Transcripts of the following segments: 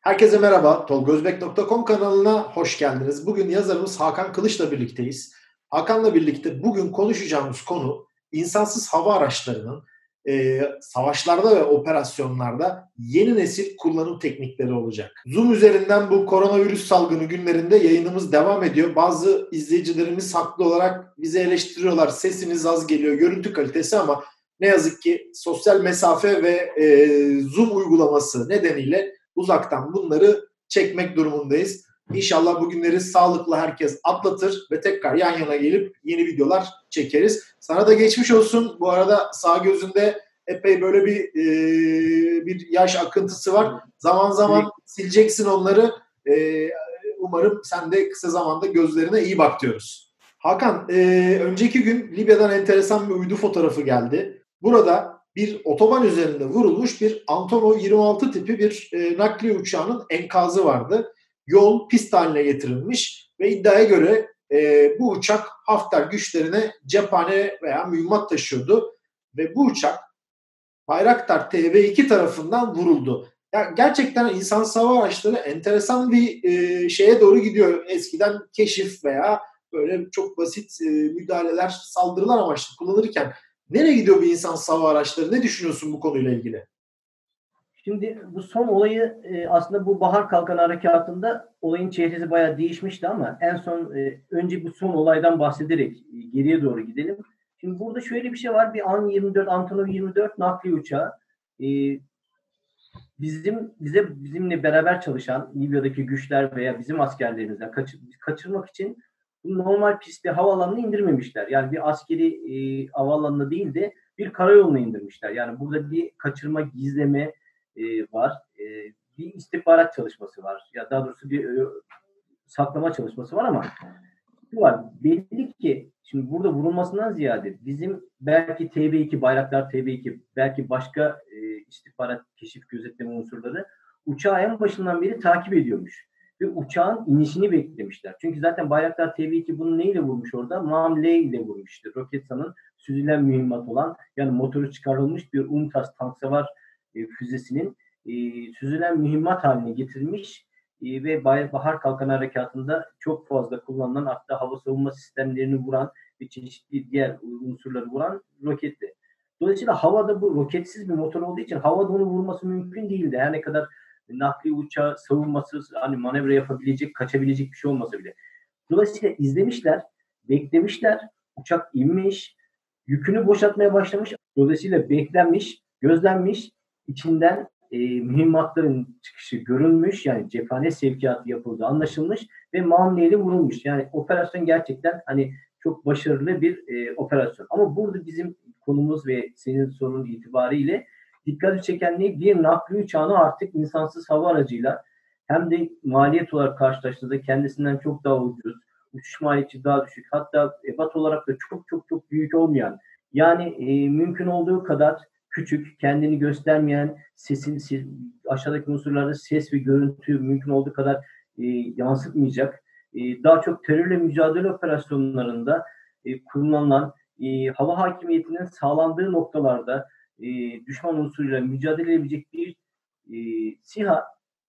Herkese merhaba, tolgozbek.com kanalına hoş geldiniz. Bugün yazarımız Hakan Kılıç'la birlikteyiz. Hakan'la birlikte bugün konuşacağımız konu insansız hava araçlarının savaşlarda ve operasyonlarda yeni nesil kullanım teknikleri olacak. Zoom üzerinden bu koronavirüs salgını günlerinde yayınımız devam ediyor. Bazı izleyicilerimiz haklı olarak bizi eleştiriyorlar. Sesimiz az geliyor, görüntü kalitesi ama ne yazık ki sosyal mesafe ve Zoom uygulaması nedeniyle uzaktan bunları çekmek durumundayız. İnşallah bu günleri sağlıklı herkes atlatır ve tekrar yan yana gelip yeni videolar çekeriz. Sana da geçmiş olsun. Bu arada sağ gözünde epey böyle bir yaş akıntısı var. Zaman zaman sileceksin onları. Umarım sen de kısa zamanda gözlerine iyi bak diyoruz. Hakan, önceki gün Libya'dan enteresan bir uydu fotoğrafı geldi. Burada bir otoban üzerinde vurulmuş bir Antonov 26 tipi bir nakliye uçağının enkazı vardı. Yol pist haline getirilmiş ve iddiaya göre bu uçak Hafter güçlerine cephane veya mühimmat taşıyordu. Ve bu uçak Bayraktar TB2 tarafından vuruldu. Ya gerçekten insansız hava araçları enteresan bir şeye doğru gidiyor. Eskiden keşif veya böyle çok basit müdahaleler, saldırılar amaçlı kullanırken nereye gidiyor bir insansız hava araçları? Ne düşünüyorsun bu konuyla ilgili? Şimdi bu son olayı aslında bu Bahar Kalkanı Harekatı'nda olayın çehresi bayağı değişmişti ama en son önce bu son olaydan bahsederek geriye doğru gidelim. Şimdi burada şöyle bir şey var. Bir An-24, Antonov 24 nakliye uçağı bizimle beraber çalışan Libya'daki güçler veya bizim askerlerimizden kaçırmak için normal pistte havaalanına indirmemişler. Yani bir askeri havaalanına değil de bir karayoluna indirmişler. Yani burada bir kaçırma, gizleme var. Bir istihbarat çalışması var. Ya daha doğrusu bir saklama çalışması var ama şu var. Belli ki şimdi burada vurulmasından ziyade bizim belki TB2, Bayraktar TB2, belki başka istihbarat, keşif, gözetleme unsurları uçağı en başından beri takip ediyormuş. Ve uçağın inişini beklemişler. Çünkü zaten Bayraktar TB2 bunu neyle vurmuş orada? MAM-L ile vurmuştu. Roketsan'ın süzülen mühimmat olan, yani motoru çıkarılmış bir UMTAS tanksavar füzesinin süzülen mühimmat haline getirilmiş ve Bahar Kalkanı Harekatı'nda çok fazla kullanılan, hatta hava savunma sistemlerini vuran ve çeşitli diğer unsurları vuran roketti. Dolayısıyla havada bu roketsiz bir motor olduğu için havada onu vurması mümkün değildi. Her ne kadar nakliye uçağı savunmasız, hani manevra yapabilecek, kaçabilecek bir şey olmasa bile. Dolayısıyla izlemişler, beklemişler, uçak inmiş, yükünü boşaltmaya başlamış. Dolayısıyla beklenmiş, gözlenmiş, içinden mühimmatların çıkışı görülmüş, yani cephane sevkiyatı yapıldığı anlaşılmış ve mamleyle vurulmuş. Yani operasyon gerçekten hani çok başarılı bir operasyon. Ama burada bizim konumuz ve senin sorunun itibariyle dikkat çeken ne? Bir nakliye uçağını artık insansız hava aracıyla hem de maliyet olarak karşılaştığında kendisinden çok daha ucuz, uçuş maliyeti daha düşük, hatta ebat olarak da çok çok çok büyük olmayan, yani mümkün olduğu kadar küçük, kendini göstermeyen, aşağıdaki unsurlarda ses ve görüntü mümkün olduğu kadar yansıtmayacak, daha çok terörle mücadele operasyonlarında kullanılan, hava hakimiyetinin sağlandığı noktalarda düşman unsuruyla mücadele edebilecek bir SİHA,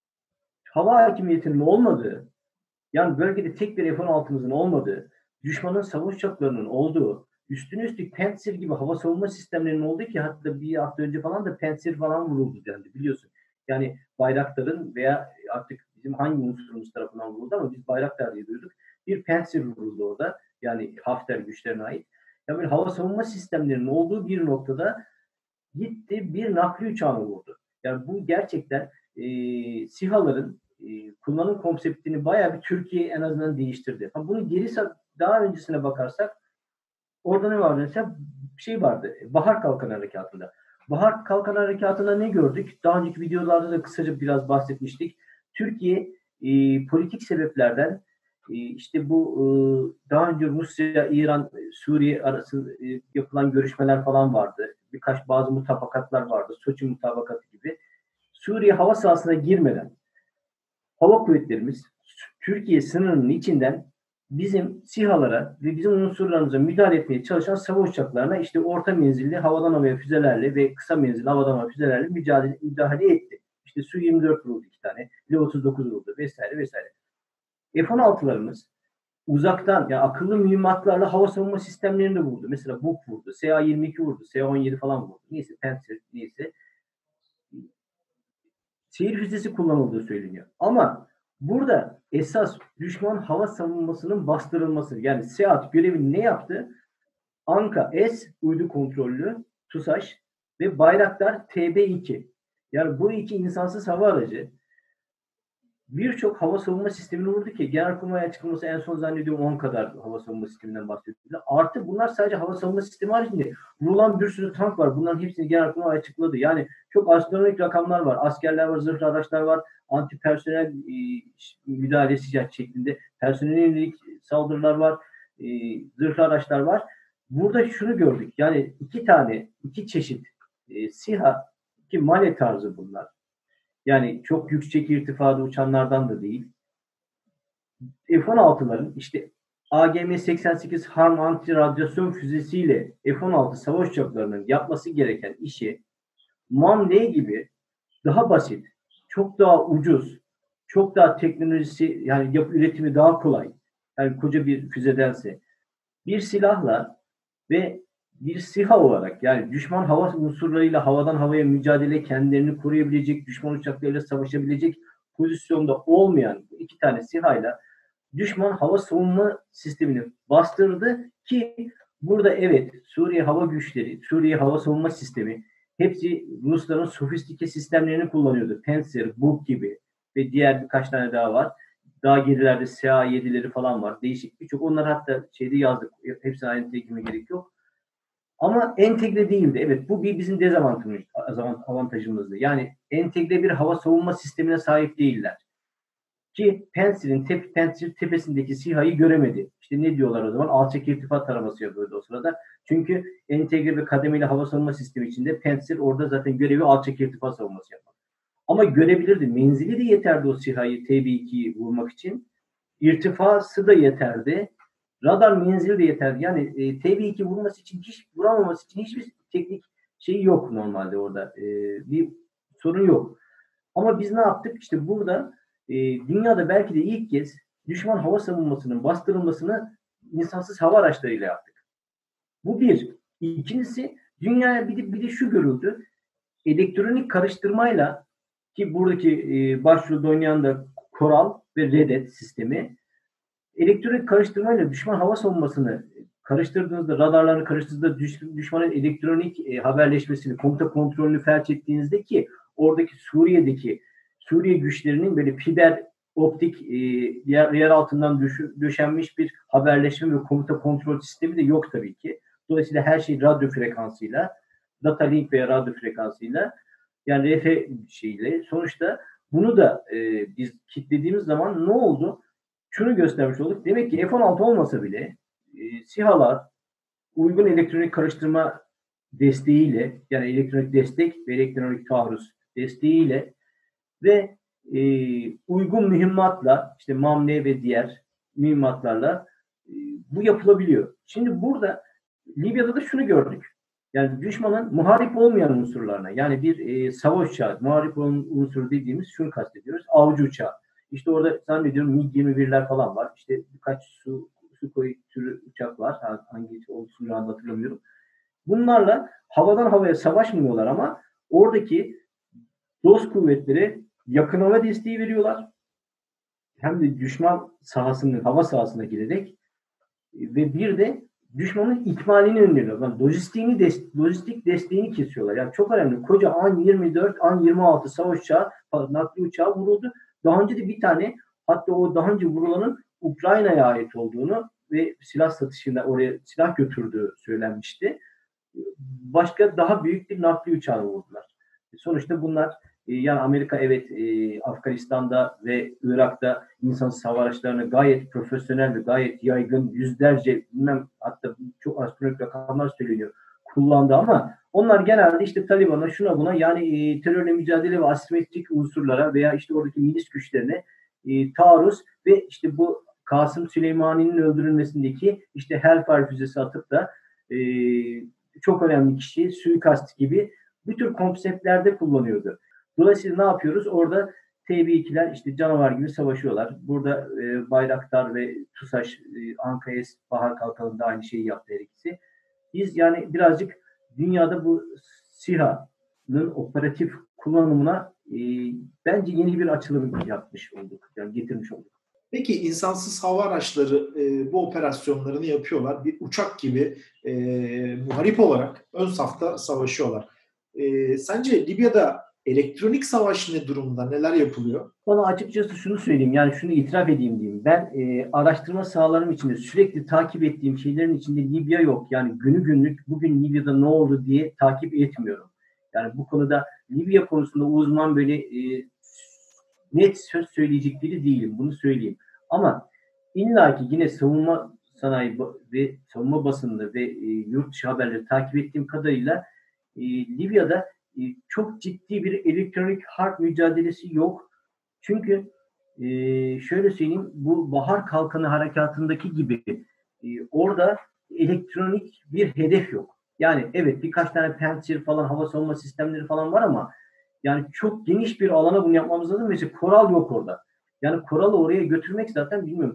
hava hakimiyetinin olmadığı, yani bölgede tek bir F-16'mızın olmadığı, düşmanın savaş uçaklarının olduğu, üstüne üstlük Pantsir gibi hava savunma sistemlerinin olduğu, ki hatta bir hafta önce falan da Pantsir falan vuruldu dendi, biliyorsun. Yani Bayraktar'ın veya artık bizim hangi unsurumuz tarafından vuruldu ama biz Bayraktar diye duyduk. Bir Pantsir vuruldu orada. Yani Hafter güçlerine ait. Yani böyle hava savunma sistemlerinin olduğu bir noktada gitti bir nakliye uçağını vurdu. Yani bu gerçekten SİHA'ların kullanım konseptini bayağı bir Türkiye en azından değiştirdi. Ha, bunu daha öncesine bakarsak orada ne vardı? Mesela şey vardı. Bahar Kalkanı Harekatı'nda. Bahar Kalkanı Harekatı'nda ne gördük? Daha önceki videolarda da kısaca biraz bahsetmiştik. Türkiye politik sebeplerden işte bu daha önce Rusya, İran, Suriye arası yapılan görüşmeler falan vardı. Bazı mutabakatlar vardı. Soçi mutabakatı gibi. Suriye hava sahasına girmeden hava kuvvetlerimiz Türkiye sınırının içinden bizim SİHA'lara ve bizim unsurlarımıza müdahale etmeye çalışan savaş uçaklarına işte orta menzilli havadan havaya füzelerle ve kısa menzilli havadan havaya füzelerle müdahale etti. İşte Su-24 vuruldu 2 tane. L-39 vuruldu vesaire vesaire. F-16'larımız uzaktan yani akıllı mühimmatlarla hava savunma sistemlerini de vurdu. Mesela BUK vurdu, SA-22 vurdu, SA-17 falan vurdu. Neyse Pantsir neyse. Seyir füzesi kullanıldığı söyleniyor. Ama burada esas düşman hava savunmasının bastırılması. Yani SEAD görevini ne yaptı? Anka-S uydu kontrollü TUSAŞ ve Bayraktar TB2. Yani bu iki insansız hava aracı birçok hava savunma sistemini vurdu ki Genelkurmay açıklaması en son zannediyorum 10 kadar hava savunma sisteminden bahsediyor. Artı bunlar sadece hava savunma sistemi haricinde vurulan bir sürü tank var. Bunların hepsini Genelkurmay açıkladı. Yani çok astronomik rakamlar var. Askerler var, zırhlı araçlar var. Anti personel müdahalesi şeklinde personel yönelik saldırılar var. Zırhlı araçlar var. Burada şunu gördük. Yani iki çeşit SİHA ki MALE tarzı bunlar. Yani çok yüksek irtifada uçanlardan da değil. F-16'ların işte AGM-88 Harm anti-radyasyon füzesiyle F-16 savaş uçaklarının yapması gereken işi MAM-L gibi daha basit, çok daha ucuz, çok daha teknolojisi yani üretimi daha kolay. Yani koca bir füzedense bir silahla ve bir SİHA olarak yani düşman hava unsurlarıyla havadan havaya mücadele kendilerini koruyabilecek, düşman uçaklarıyla savaşabilecek pozisyonda olmayan iki tane SİHA'yla düşman hava savunma sistemini bastırdı ki burada evet Suriye hava güçleri, Suriye hava savunma sistemi hepsi Rusların sofistike sistemlerini kullanıyordu. Pantsir, Buk gibi ve diğer birkaç tane daha var. Daha gerilerde SA-7'leri falan var. Değişik birçok. Onlar hatta şeyde yazdık. Hepsine ayrıntıya girmeye gerek yok. Ama entegre değildi. Evet bu bizim dezavantajımızdı. Yani entegre bir hava savunma sistemine sahip değiller. Ki Pantsir tepesindeki SİHA'yı göremedi. İşte ne diyorlar o zaman? Alçak irtifat taraması yapıyordu o sırada. Çünkü entegre ve kademeli hava savunma sistemi içinde Pantsir orada zaten görevi alçak irtifat savunması yapmak. Ama görebilirdi. Menzili de yeterdi o SİHA'yı TB2'yi vurmak için. İrtifası da yeterdi. Radar menzili de yeterdi. Yani TB2 vurması için vuramaması için hiçbir teknik şey yok normalde orada. Bir sorun yok. Ama biz ne yaptık? İşte burada dünyada belki de ilk kez düşman hava savunmasının bastırılmasını insansız hava araçlarıyla yaptık. Bu bir. İkincisi dünyaya bir de şu görüldü. Elektronik karıştırmayla ki buradaki başrolde oynayan da Coral ve Redet sistemi elektronik karıştırmayla düşman hava savunmasını karıştırdığınızda, radarlarını karıştırdığınızda düşmanın elektronik haberleşmesini, komuta kontrolünü felç ettiğinizde ki oradaki Suriye güçlerinin böyle fiber optik yer altından döşenmiş bir haberleşme ve komuta kontrol sistemi de yok tabii ki. Dolayısıyla her şey radyo frekansıyla, data link veya radyo frekansıyla yani RF şeyle sonuçta bunu da biz kilitlediğimiz zaman ne oldu? Şunu göstermiş olduk. Demek ki F-16 olmasa bile SİHA'lar uygun elektronik karıştırma desteğiyle yani elektronik destek ve elektronik taarruz desteğiyle ve uygun mühimmatla işte MAM-L ve diğer mühimmatlarla bu yapılabiliyor. Şimdi burada Libya'da da şunu gördük. Yani düşmanın muharip olmayan unsurlarına yani bir savaş uçağı, muharip olan unsur dediğimiz şunu kastediyoruz. Avcı uçağı. İşte orada zannediyorum MiG-21'ler falan var. İşte birkaç Sukhoi türü uçak var. Hangisi olduğunu şu anda hatırlamıyorum. Bunlarla havadan havaya savaşmıyorlar ama oradaki dost kuvvetleri yakın hava desteği veriyorlar. Hem de düşman sahasının hava sahasına girerek ve bir de düşmanın ikmalini önlüyorlar. Yani lojistik desteğini kesiyorlar. Yani çok önemli. Koca An-24, An-26 savaş uçağı, nakliye uçağı vuruldu. Daha önce de bir tane hatta o daha önce vurulanın Ukrayna'ya ait olduğunu ve silah satışında oraya silah götürdüğü söylenmişti. Başka daha büyük bir nakliye uçağını vurdular. Sonuçta bunlar yani Amerika evet Afganistan'da ve Irak'ta insansız hava araçlarını gayet profesyonel ve gayet yaygın yüzlerce bilmem hatta çok astronomik rakamlar söyleniyor kullandı ama onlar genelde işte Taliban'a şuna buna yani terörle mücadele ve asimetrik unsurlara veya işte oradaki milis güçlerine taarruz ve işte bu Kasım Süleymani'nin öldürülmesindeki işte Hellfire füzesi atıp da çok önemli kişi suikast gibi bu tür konseptlerde kullanıyordu. Dolayısıyla ne yapıyoruz? Orada TB2'ler işte canavar gibi savaşıyorlar. Burada Bayraktar ve TUSAŞ, ANKAES, Bahar Kalkanı'nda aynı şeyi yaptı her ikisi. Biz yani birazcık dünyada bu SİHA'nın operatif kullanımına bence yeni bir açılım yapmış olduk. Yani getirmiş olduk. Peki insansız hava araçları bu operasyonlarını yapıyorlar. Bir uçak gibi muharip olarak ön safta savaşıyorlar. Sence Libya'da elektronik savaş ne durumda? Neler yapılıyor? Bana açıkçası şunu söyleyeyim, yani şunu itiraf edeyim diyeyim. Ben araştırma sahalarım içinde sürekli takip ettiğim şeylerin içinde Libya yok. Yani günlük bugün Libya'da ne oldu diye takip etmiyorum. Yani bu konuda Libya konusunda uzman böyle net söz söyleyecek biri değilim. Bunu söyleyeyim. Ama illaki yine savunma sanayi ve savunma basını ve yurt dışı haberleri takip ettiğim kadarıyla Libya'da çok ciddi bir elektronik harp mücadelesi yok. Çünkü şöyle söyleyeyim, bu Bahar Kalkanı harekatındaki gibi orada elektronik bir hedef yok. Yani evet, birkaç tane Pantsir falan, hava savunma sistemleri falan var ama yani çok geniş bir alana bunu yapmamız lazım. Mesela Koral yok orada. Yani Koral'ı oraya götürmek zaten bilmiyorum,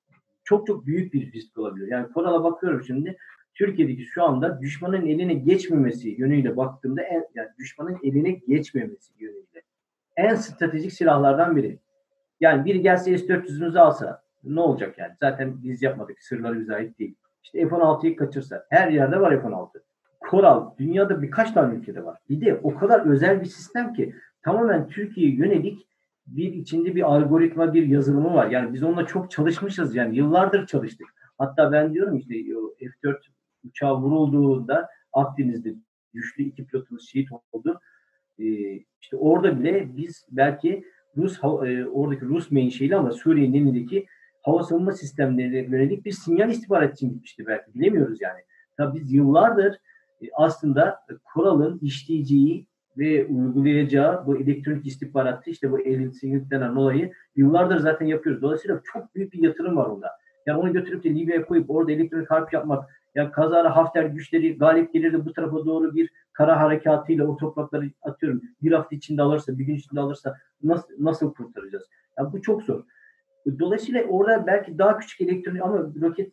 çok büyük bir risk olabilir. Yani Koral'a bakıyorum şimdi, Türkiye'deki şu anda düşmanın eline geçmemesi yönüyle baktığımda yani düşmanın eline geçmemesi yönüyle en stratejik silahlardan biri. Yani biri gelse S-400'ümüzü alsa ne olacak yani? Zaten biz yapmadık. Sırları bize ait değil. İşte F-16'yı kaçırsa. Her yerde var F-16. Koral dünyada birkaç tane ülkede var. Bir de o kadar özel bir sistem ki tamamen Türkiye'ye yönelik bir içinde bir algoritma, bir yazılımı var. Yani biz onunla çok çalışmışız. Yani yıllardır çalıştık. Hatta ben diyorum işte F-4 uçağı vurulduğunda Akdeniz'de güçlü 2 pilotumuz şehit oldu. İşte orada bile biz belki oradaki Rus menşeli ama Suriye'nin elindeki hava savunma sistemlerine yönelik bir sinyal istihbarat için gitmişti belki. Bilemiyoruz yani. Tabii biz yıllardır aslında Koral'ın işleyeceği ve uygulayacağı bu elektronik istihbaratı, işte bu elitsinlik denen olayı yıllardır zaten yapıyoruz. Dolayısıyla çok büyük bir yatırım var onda. Yani onu götürüp de Libya'ya koyup orada elektronik harp yapmak, yani kazara Hafter güçleri galip gelir de bu tarafa doğru bir kara harekatıyla o toprakları atıyorum bir hafta içinde alırsa, bir gün içinde alırsa nasıl kurtaracağız? Yani bu çok zor. Dolayısıyla orada belki daha küçük elektronik ama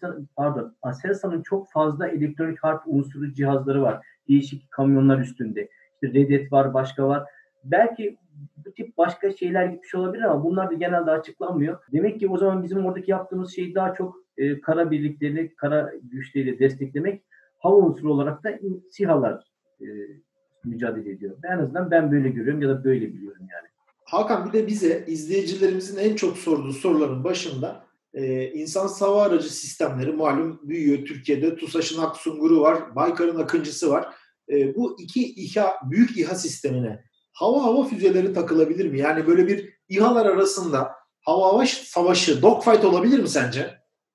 Aselsan'ın çok fazla elektronik harp unsuru cihazları var. Değişik kamyonlar üstünde. İşte Redet var, başka var. Belki bu tip başka şeyler gitmiş olabilir ama bunlar da genelde açıklanmıyor. Demek ki o zaman bizim oradaki yaptığımız şey daha çok kara birliklerini, kara güçleriyle desteklemek. Hava unsuru olarak da SİHA'lar e, mücadele ediyor. En azından ben böyle görüyorum ya da böyle biliyorum yani. Hakan, bir de bize izleyicilerimizin en çok sorduğu soruların başında insansız hava aracı sistemleri malum büyüyor. Türkiye'de TUSAŞ'ın Aksungur'u var, Baykar'ın Akıncısı var. Bu iki büyük İHA sistemine hava füzeleri takılabilir mi? Yani böyle bir İHA'lar arasında hava savaşı, dogfight olabilir mi sence?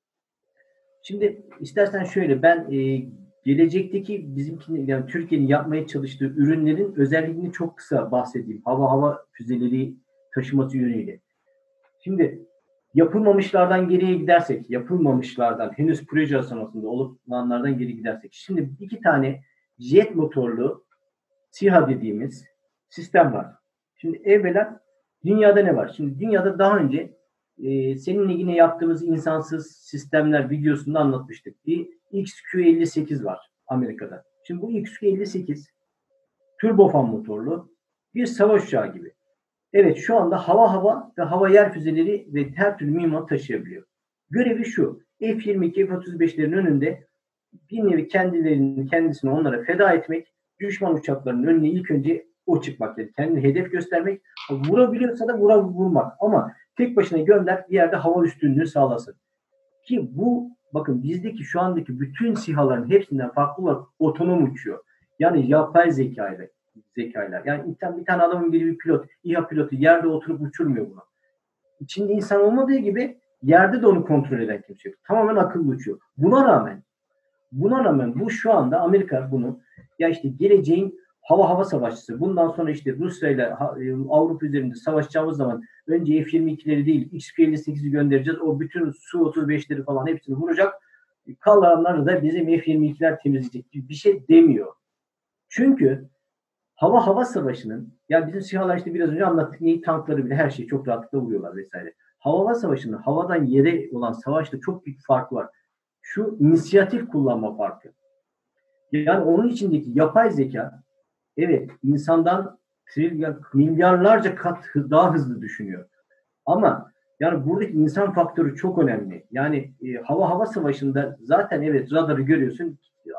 Şimdi istersen şöyle, ben gelecekteki bizimkinin, yani Türkiye'nin yapmaya çalıştığı ürünlerin özelliğini çok kısa bahsedeyim. Hava füzeleri taşıması yönüyle. Şimdi yapılmamışlardan geriye gidersek, yapılmamışlardan henüz proje aşamasında olanlardan geri gidersek. Şimdi iki tane jet motorlu SİHA dediğimiz sistem var. Şimdi evvela dünyada ne var? Şimdi dünyada daha önce seninle yine yaptığımız insansız sistemler videosunda anlatmıştık. Bir XQ-58 var Amerika'da. Şimdi bu XQ-58 turbofan motorlu bir savaş uçağı gibi. Evet, şu anda hava ve hava yer füzeleri ve her türlü mühimmat taşıyabiliyor. Görevi şu: F-22, F-35'lerin önünde bir nevi kendisini onlara feda etmek, düşman uçaklarının önüne ilk önce o çıkmak, yani kendini hedef göstermek, vurabiliyorsa da vurmak ama tek başına gönder, bir yerde hava üstünlüğü sağlasın. Ki bu, bakın, bizdeki şu andaki bütün SİHA'ların hepsinden farklı olarak otonom uçuyor. Yani yapay zekayla. Yani bir tane adamın biri bir pilot, İHA pilotu yerde oturup uçurmuyor bunu. İçinde insan olmadığı gibi yerde de onu kontrol eden kimse yok. Tamamen akıllı uçuyor. Buna rağmen bu şu anda Amerika bunu, ya işte geleceğin hava savaşçısı. Bundan sonra işte Rusya ile Avrupa üzerinde savaşacağımız zaman önce F-22'leri değil XQ-58'i göndereceğiz. O bütün Su-35'leri falan hepsini vuracak. Kalanları da bizim F-22'ler temizleyecek gibi bir şey demiyor. Çünkü hava savaşının, yani bizim SİHA'lar işte biraz önce anlattık, neyi tankları bile her şeyi çok rahatlıkla vuruyorlar vesaire. Hava savaşının havadan yere olan savaşta çok büyük fark var. Şu inisiyatif kullanma farkı. Yani onun içindeki yapay zeka, evet, insandan milyarlarca kat daha hızlı düşünüyor. Ama yani buradaki insan faktörü çok önemli. Yani hava savaşında zaten evet radarı görüyorsun.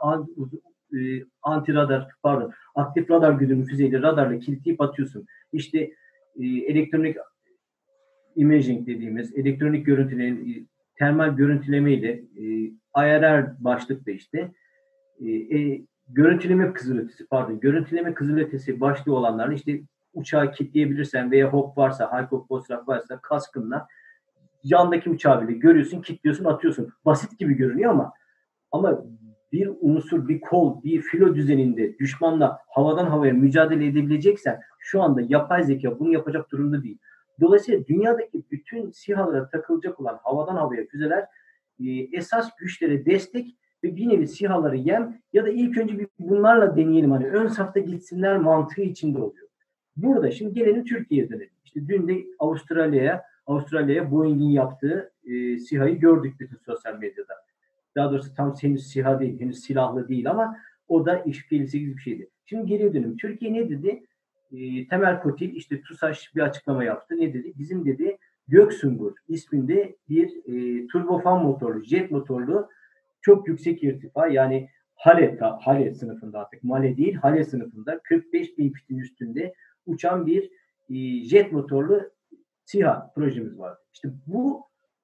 Anti radar, pardon, aktif radar güdümlü füzeyle radarla kilitleyip atıyorsun. İşte elektronik imaging dediğimiz elektronik görüntüleme, termal görüntüleme ile IRR başlıkta işte görüntüleme kızılötesi, pardon, görüntüleme kızılötesi başlığı olanlarla işte uçağı kilitleyebilirsen veya hop varsa, high hop postrak varsa kaskınla yandaki uçağı bile görüyorsun, kilitliyorsun, atıyorsun. Basit gibi görünüyor ama bir unsur, bir kol, bir filo düzeninde düşmanla havadan havaya mücadele edebileceksen şu anda yapay zeka bunu yapacak durumda değil. Dolayısıyla dünyadaki bütün SİHA'lara takılacak olan havadan havaya füzeler esas güçlere destek ve bir nevi SİHA'ları yem ya da ilk önce bir bunlarla deneyelim, hani ön safta gitsinler mantığı içinde oluyor. Burada şimdi gelelim Türkiye'ye dönelim. İşte dün de Avustralya'ya Boeing'in yaptığı SİHA'yı gördük bütün sosyal medyada. Daha doğrusu tam henüz SİHA değil, henüz silahlı değil ama o da İş-58 bir şeydi. Şimdi geriye dönüyorum. Türkiye ne dedi? Temel Kotil işte TUSAŞ bir açıklama yaptı. Ne dedi? Bizim dedi Göksungur isminde bir turbofan motorlu, jet motorlu çok yüksek irtifa, yani Hale sınıfında, artık Male değil Hale sınıfında 45 bin fitin üstünde uçan bir jet motorlu SİHA projemiz var. İşte bu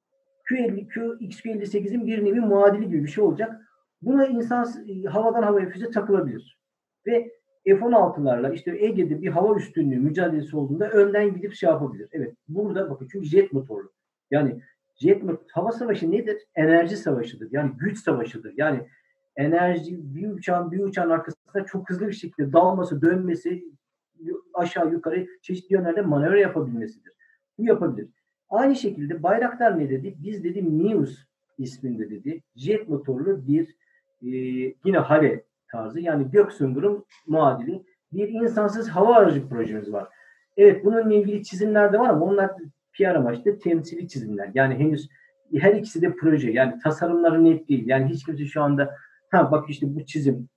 XQ-58'in bir nevi muadili gibi bir şey olacak. Buna insan havadan havaya füze takılabilir. Ve F-16'larla işte Ege'de bir hava üstünlüğü mücadelesi olduğunda önden gidip şey yapabilir. Evet, burada bakın, çünkü jet motorlu. Yani hava savaşı nedir? Enerji savaşıdır. Yani güç savaşıdır. Yani enerji, bir uçağın arkasında çok hızlı bir şekilde dalması, dönmesi, aşağı yukarı çeşitli yönlerde manevra yapabilmesidir. Bu yapabilir. Aynı şekilde Bayraktar ne dedi? Biz dedi Mius isminde dedi jet motorlu bir yine Hale tarzı, yani Göksungur'un muadili bir insansız hava aracı projemiz var. Evet, bununla ilgili çizimler de var ama onlar PR amaçlı temsili çizimler. Yani henüz her ikisi de proje. Yani tasarımları net değil. Yani hiç kimse şu anda bak işte bu çizim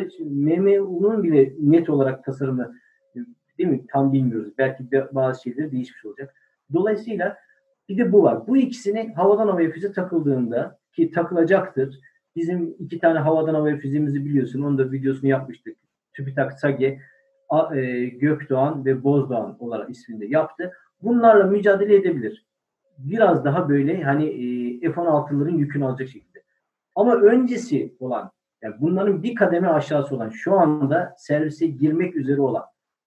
MMU'nun bile net olarak tasarımı değil mi? Tam bilmiyoruz. Belki de bazı şeyleri değişmiş olacak. Dolayısıyla bir de bu var. Bu ikisini havadan havaya füze takıldığında, ki takılacaktır. Bizim 2 tane havadan havaya füzemizi biliyorsun. Onun da videosunu yapmıştık. TÜBİTAK SAGE, Gökdoğan ve Bozdoğan olarak isminde yaptı. Bunlarla mücadele edebilir. Biraz daha böyle hani F-16'ların yükünü alacak şekilde. Ama öncesi olan, yani bunların bir kademe aşağısı olan, şu anda servise girmek üzere olan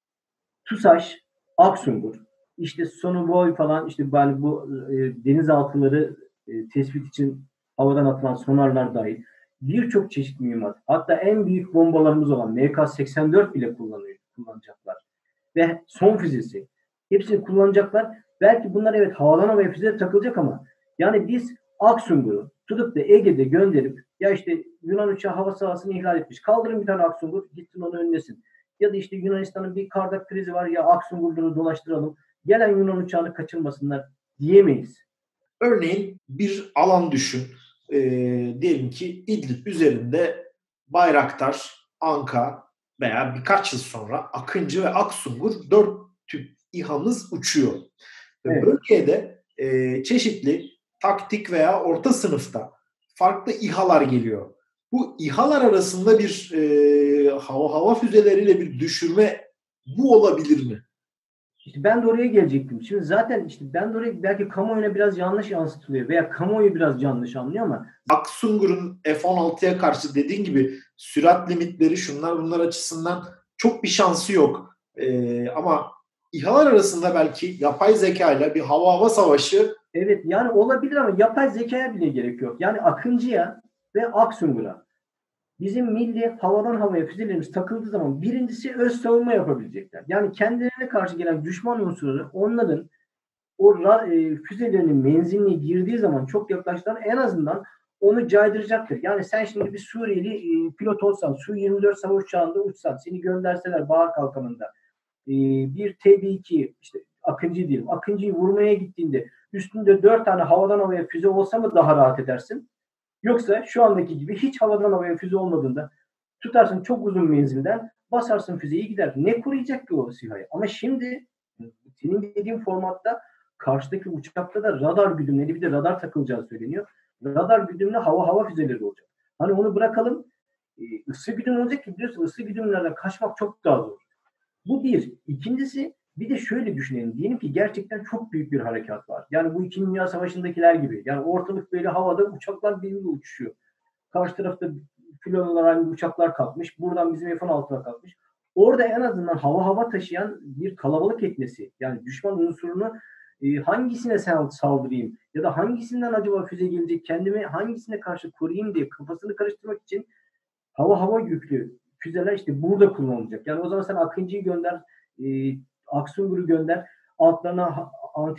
TUSAŞ, Aksungur, işte Sonoboy falan, işte yani bu denizaltıları tespit için havadan atılan sonarlar dahil birçok çeşit mühimmat. Hatta en büyük bombalarımız olan MK-84 bile kullanacaklar. Ve son füzesi. Hepsini kullanacaklar. Belki bunlar evet havadan havaya füze takılacak ama yani biz Aksungur'u tutup da Ege'de gönderip ya işte Yunan uçağı hava sahasını ihlal etmiş, kaldırın bir tane Aksungur, gitsin onu önlesin. Ya da işte Yunanistan'ın bir kardak krizi var ya, Aksungur'ları dolaştıralım, gelen Yunan uçağını kaçırmasınlar diyemeyiz. Örneğin bir alan düşün. Diyelim ki İdlib üzerinde Bayraktar, Anka veya birkaç yıl sonra Akıncı ve Aksungur 4 tüp İHA'mız uçuyor. Evet. Bölgede çeşitli taktik veya orta sınıfta farklı İHA'lar geliyor. Bu İHA'lar arasında bir hava füzeleriyle bir düşürme bu olabilir mi? İşte ben de oraya gelecektim. Şimdi zaten işte ben de oraya, belki kamuoyuna biraz yanlış yansıtılıyor veya kamuoyu biraz yanlış anlıyor ama Aksungur'un F-16'ya karşı dediğin gibi sürat limitleri şunlar bunlar açısından çok bir şansı yok. Ama İHA'lar arasında belki yapay zeka ile bir hava savaşı. Evet, yani olabilir ama yapay zekaya bile gerek yok. Yani Akıncı'ya ve Aksungur'a bizim milli havadan havaya füzelerimiz takıldığı zaman birincisi öz savunma yapabilecekler. Yani kendilerine karşı gelen düşman unsurları onların o füzelerinin menziline girdiği zaman çok yaklaştılar, en azından onu caydıracaktır. Yani sen şimdi bir Suriyeli pilot olsan, Su-24 savaş uçağında uçsan, seni gönderseler Bahar Kalkanı'nda bir TB2 işte Akıncı diyelim. Akıncı'yı vurmaya gittiğinde üstünde 4 tane havadan havaya füze olsa mı daha rahat edersin? Yoksa şu andaki gibi hiç havadan havaya füze olmadığında tutarsın çok uzun menzilden basarsın füzeyi gider. Ne koruyacak ki o SİHA'yı? Ama şimdi senin dediğin formatta karşıdaki uçakta da radar güdümleri bir de radar takılacağı söyleniyor. Radar güdümlü hava füzeleri olacak. Hani onu bırakalım. Isı güdüm olacak ki biliyorsun ısı güdümlerden kaçmak çok daha zor. Bu bir. İkincisi bir de şöyle düşünelim. Diyelim ki gerçekten çok büyük bir harekat var. Yani bu 2. Dünya Savaşı'ndakiler gibi. Yani ortalık böyle havada uçaklar birbiriyle uçuşuyor. Karşı tarafta filolar aynı uçaklar kalkmış. Buradan bizim F-16'lar kalkmış. Orada en azından hava taşıyan bir kalabalık etmesi. Yani düşman unsurunu hangisine saldırayım ya da hangisinden acaba füze gelecek, kendimi hangisine karşı koruyayım diye kafasını karıştırmak için hava yüklü füzeler işte burada kullanılacak. Yani o zaman sen Akıncı'yı gönder, Aksungur'u gönder, altlarına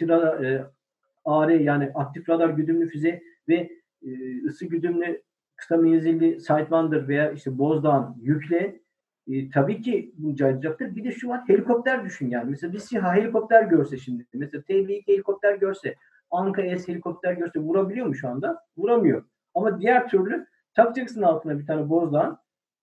AR yani aktif radar güdümlü füze ve ısı güdümlü kısa menzilli Sidewinder veya işte Bozdağ'ın yükle tabii ki bu caydıracaktır. Bir de şu var helikopter düşün yani. Mesela bir SİHA helikopter görse şimdi. Mesela TB2 helikopter görse, Anka S helikopter görse vurabiliyor mu şu anda? Vuramıyor. Ama diğer türlü takacaksın altına bir tane Bozdağ'ın.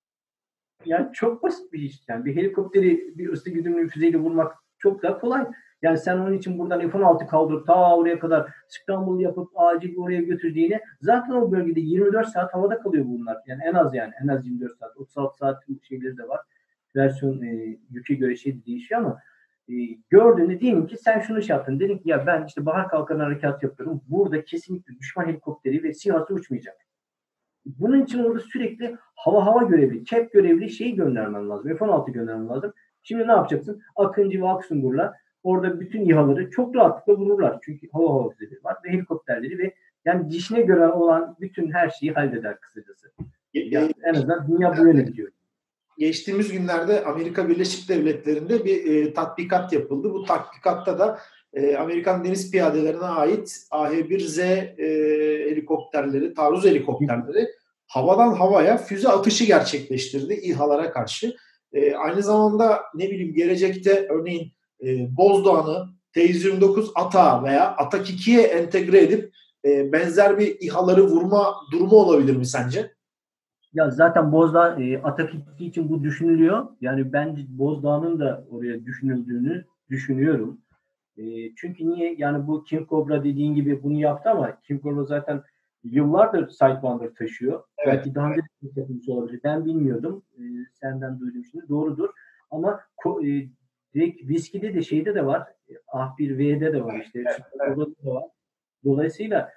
Yani çok basit bir iş. Yani bir helikopteri bir ısı güdümlü füzeyle vurmak çok daha kolay. Yani sen onun için buradan F-16 kaldırıp ta oraya kadar scramble yapıp acil oraya götürdüğüne zaten o bölgede 24 saat havada kalıyor bunlar. Yani en az 24 saat. 36 saat şeyleri de var. Versiyon yüke göre değişiyor ama gördüğünde diyelim ki sen şunu yaptın. Dedin ki ya ben işte Bahar Kalkanı harekat yapıyorum. Burada kesinlikle düşman helikopteri ve SİHA'sı uçmayacak. Bunun için orada sürekli hava görevli, CAP görevli şeyi göndermen lazım. F-16 göndermen lazım. Şimdi ne yapacaksın? Akıncı ve Aksungur'la orada bütün İHA'ları çok rahatlıkla vururlar. Çünkü hava füzeleri var ve helikopterleri ve yani dişine göre olan bütün her şeyi halleder kısacası. Yani en azından dünya böyle gidiyor. Geçtiğimiz günlerde Amerika Birleşik Devletleri'nde bir tatbikat yapıldı. Bu tatbikatta da Amerikan deniz piyadelerine ait AH-1Z helikopterleri, taarruz helikopterleri havadan havaya füze atışı gerçekleştirdi İHA'lara karşı. Aynı zamanda ne bileyim gelecekte örneğin Bozdağ'ını T-129 ATA veya Atak 2'ye entegre edip benzer bir İHA'ları vurma durumu olabilir mi sence? Ya zaten Bozdağ Atak 2 için bu düşünülüyor. Yani ben Bozdağ'ın da oraya düşünüldüğünü düşünüyorum. Çünkü niye? Yani bu King Cobra dediğin gibi bunu yaptı ama King Cobra zaten yıllardır Sidewinder taşıyor. Evet, belki daha önce de yapılmış olabilir. Ben bilmiyordum. Senden duydum şimdi. Doğrudur. Ama direkt viskide de şeyde de var. Ah1V'de de var işte. Evet. Da var. Dolayısıyla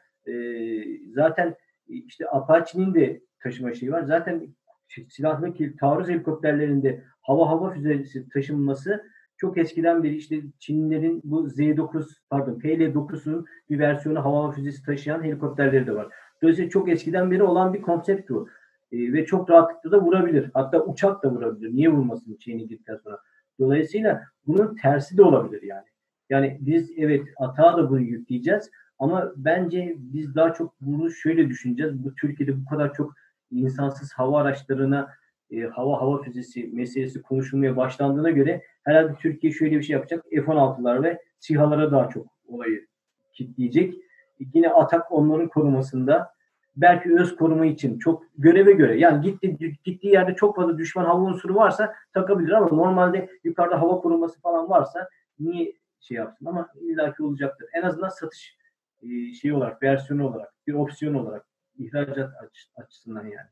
zaten işte Apache'nin de taşıma şeyi var. Zaten silahlı taarruz helikopterlerinde hava füzesi taşınması çok eskiden beri işte Çinlilerin bu PL9'un bir versiyonu hava füzesi taşıyan helikopterleri de var. Dolayısıyla çok eskiden beri olan bir konsept bu. Ve çok rahatlıkla da vurabilir. Hatta uçak da vurabilir. Niye vurmasın Çin'e gittikten sonra? Dolayısıyla bunun tersi de olabilir yani. Yani biz evet atağa da bunu yükleyeceğiz ama bence biz daha çok bunu şöyle düşüneceğiz. Bu Türkiye'de bu kadar çok insansız hava araçlarına hava füzesi meselesi konuşulmaya başlandığına göre herhalde Türkiye şöyle bir şey yapacak. F-16'lar ve SİHA'lara daha çok olayı kitleyecek. Yine Atak onların korumasında belki öz koruma için çok göreve göre yani gittiği yerde çok fazla düşman hava unsuru varsa takabilir ama normalde yukarıda hava koruması falan varsa niye şey yapsın ama illaki olacaktır. En azından satış şey olarak, versiyonu olarak, bir opsiyon olarak ihracat açısından yani.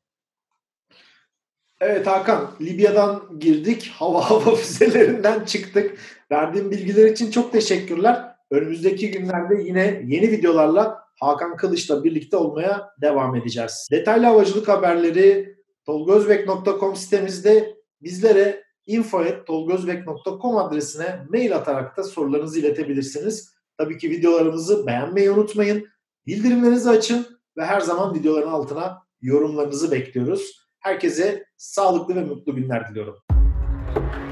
Evet Hakan, Libya'dan girdik, hava füzelerinden çıktık. Verdiğin bilgiler için çok teşekkürler. Önümüzdeki günlerde yine yeni videolarla Hakan Kılıç'la birlikte olmaya devam edeceğiz. Detaylı havacılık haberleri tolgozbek.com sitemizde bizlere info@tolgozbek.com adresine mail atarak da sorularınızı iletebilirsiniz. Tabii ki videolarımızı beğenmeyi unutmayın. Bildirimlerinizi açın ve her zaman videoların altına yorumlarınızı bekliyoruz. Herkese sağlıklı ve mutlu günler diliyorum.